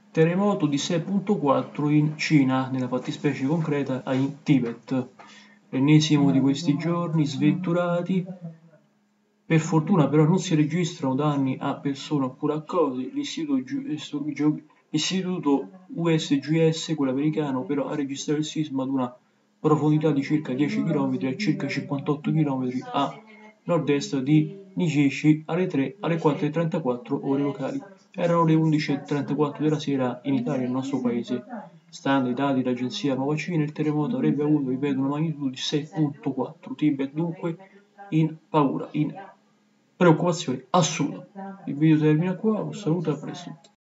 Terremoto di 6.4 in Cina, nella fattispecie concreta in Tibet. L'ennesimo di questi giorni sventurati. Per fortuna però non si registrano danni a persone oppure a cose. L'istituto USGS, quello americano, però ha registrato il sisma ad una profondità di circa 10 km e circa 58 km a nord-est di Nijishi alle 4:34 ore locali. Erano le 11:34 della sera in Italia, nel nostro paese. Stando ai dati dell'agenzia Nuova Cina, il terremoto avrebbe avuto, ripeto, una magnitudo di 6.4. Tibet dunque in paura, in preoccupazione assoluta. Il video termina qua, un saluto e a presto.